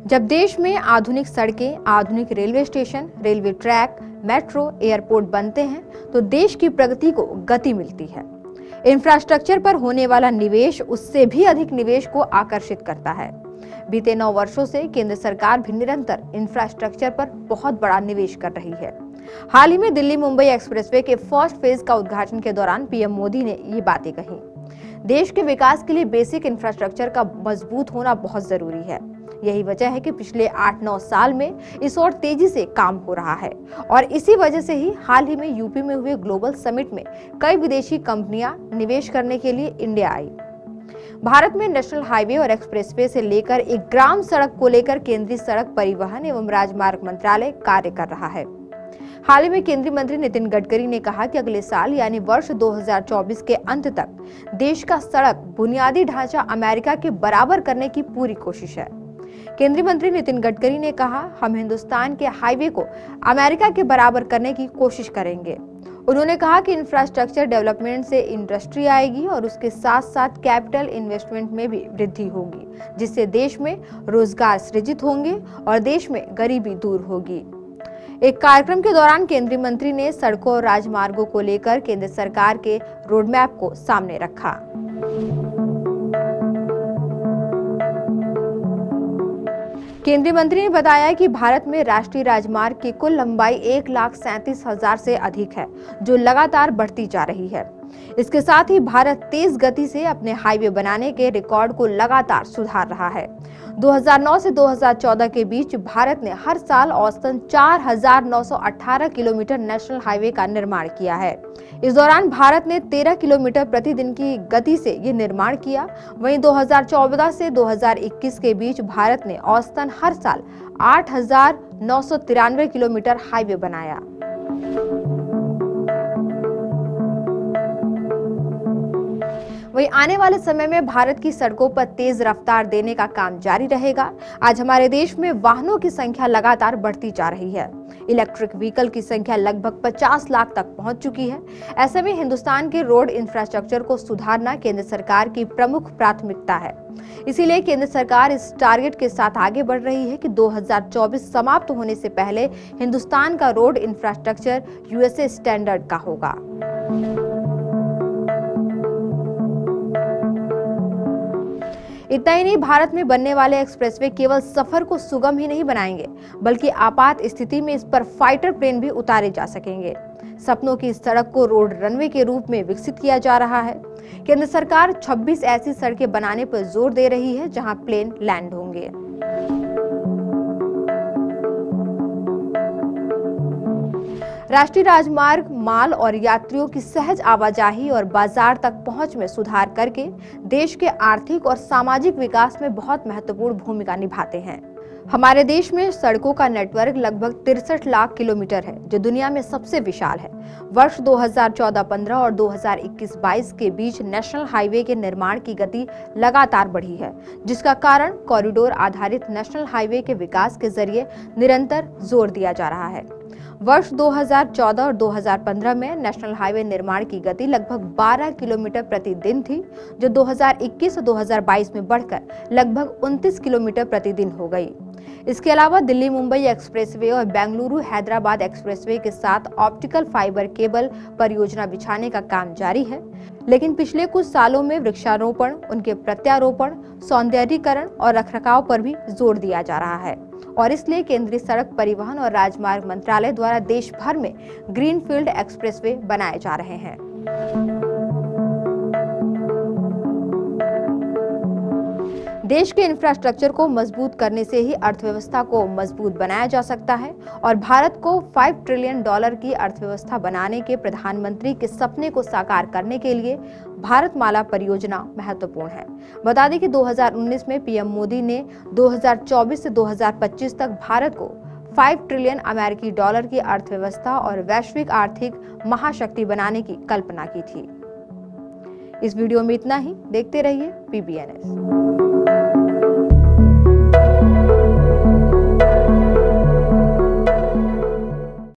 जब देश में आधुनिक सड़कें, आधुनिक railway station, railway track, metro, airport बनते हैं तो देश की प्रगति को गति मिलती है। इंफ्रास्ट्रक्चर पर होने वाला निवेश उससे भी अधिक निवेश को आकर्षित करता है। बीते 9 वर्षों से केंद्र सरकार भी निरंतर इंफ्रास्ट्रक्चर पर बहुत बड़ा निवेश कर रही है। हाल ही में दिल्ली मुंबई एक्सप्रेसवे के फर्स्ट फेज का उद्घाटन के दौरान पीएम मोदी ने ये बातें कही। देश के विकास के लिए बेसिक इंफ्रास्ट्रक्चर का मजबूत होना बहुत जरूरी है। यही वजह है कि पिछले 8-9 साल में इस और तेजी से काम हो रहा है और इसी वजह से ही हाल ही में यूपी में हुए ग्लोबल समिट में कई विदेशी कंपनियां निवेश करने के लिए इंडिया आई। भारत में नेशनल हाईवे और एक्सप्रेसवे से लेकर एक ग्राम सड़क को लेकर केंद्रीय सड़क परिवहन एवं राजमार्ग मंत्रालय कार्य कर रहा है। हाल ही में केंद्रीय मंत्री नितिन गडकरी ने कहा कि अगले साल यानी वर्ष 2024 के अंत तक देश का सड़क बुनियादी ढांचा अमेरिका के बराबर करने की पूरी कोशिश है। केंद्रीय मंत्री नितिन गडकरी ने कहा, हम हिंदुस्तान के हाईवे को अमेरिका के बराबर करने की कोशिश करेंगे। उन्होंने कहा कि इंफ्रास्ट्रक्चर डेवलपमेंट से इंडस्ट्री आएगी और उसके साथ साथ कैपिटल इन्वेस्टमेंट में भी वृद्धि होगी, जिससे देश में रोजगार सृजित होंगे और देश में गरीबी दूर होगी। एक कार्यक्रम के दौरान केंद्रीय मंत्री ने सड़कों और राजमार्गों को लेकर केंद्र सरकार के रोडमैप को सामने रखा। केंद्रीय मंत्री ने बताया कि भारत में राष्ट्रीय राजमार्ग की कुल लंबाई 1,37,000 से अधिक है, जो लगातार बढ़ती जा रही है। इसके साथ ही भारत तेज गति से अपने हाईवे बनाने के रिकॉर्ड को लगातार सुधार रहा है। 2009 से 2014 के बीच भारत ने हर साल औसतन 4,918 किलोमीटर नेशनल हाईवे का निर्माण किया है। इस दौरान भारत ने 13 किलोमीटर प्रतिदिन की गति से ये निर्माण किया। वहीं 2014 से 2021 के बीच भारत ने औसतन हर साल 8,993 किलोमीटर हाईवे बनाया। वहीं आने वाले समय में भारत की सड़कों पर तेज रफ्तार देने का काम जारी रहेगा। आज हमारे देश में वाहनों की संख्या लगातार बढ़ती जा रही है। इलेक्ट्रिक व्हीकल की संख्या लगभग 50 लाख तक पहुंच चुकी है। ऐसे में हिंदुस्तान के रोड इंफ्रास्ट्रक्चर को सुधारना केंद्र सरकार की प्रमुख प्राथमिकता है। इसीलिए केंद्र सरकार इस टारगेट के साथ आगे बढ़ रही है कि 2024 समाप्त होने से पहले हिंदुस्तान का रोड इंफ्रास्ट्रक्चर यूएसए स्टैंडर्ड का होगा। इतना ही नहीं, भारत में बनने वाले एक्सप्रेसवे केवल सफर को सुगम ही नहीं बनाएंगे, बल्कि आपात स्थिति में इस पर फाइटर प्लेन भी उतारे जा सकेंगे। सपनों की इस सड़क को रोड रनवे के रूप में विकसित किया जा रहा है। केंद्र सरकार 26 ऐसी सड़कें बनाने पर जोर दे रही है जहां प्लेन लैंड होंगे। राष्ट्रीय राजमार्ग माल और यात्रियों की सहज आवाजाही और बाजार तक पहुंच में सुधार करके देश के आर्थिक और सामाजिक विकास में बहुत महत्वपूर्ण भूमिका निभाते हैं। हमारे देश में सड़कों का नेटवर्क लगभग 63 लाख किलोमीटर है, जो दुनिया में सबसे विशाल है। वर्ष 2014-15 और 2021-22 के बीच नेशनल हाईवे के निर्माण की गति लगातार बढ़ी है, जिसका कारण कॉरिडोर आधारित नेशनल हाईवे के विकास के जरिए निरंतर जोर दिया जा रहा है। वर्ष 2014 और 2015 में नेशनल हाईवे निर्माण की गति लगभग 12 किलोमीटर प्रतिदिन थी, जो 2021 और 2022 में बढ़कर लगभग 29 किलोमीटर प्रतिदिन हो गई। इसके अलावा दिल्ली मुंबई एक्सप्रेसवे और बेंगलुरु हैदराबाद एक्सप्रेसवे के साथ ऑप्टिकल फाइबर केबल परियोजना बिछाने का काम जारी है। लेकिन पिछले कुछ सालों में वृक्षारोपण, उनके प्रत्यारोपण, सौंदर्यीकरण और रखरखाव पर भी जोर दिया जा रहा है और इसलिए केंद्रीय सड़क परिवहन और राजमार्ग मंत्रालय द्वारा देश भर में ग्रीनफील्ड एक्सप्रेसवे बनाए जा रहे हैं। देश के इंफ्रास्ट्रक्चर को मजबूत करने से ही अर्थव्यवस्था को मजबूत बनाया जा सकता है और भारत को $5 ट्रिलियन की अर्थव्यवस्था बनाने के प्रधानमंत्री के सपने को साकार करने के लिए भारतमाला परियोजना महत्वपूर्ण है। बता दें कि 2019 में पीएम मोदी ने 2024 से 2025 तक भारत को $5 ट्रिलियन अमेरिकी डॉलर की अर्थव्यवस्था और वैश्विक आर्थिक महाशक्ति बनाने की कल्पना की थी। इस वीडियो में इतना ही। देखते रहिए PBNS।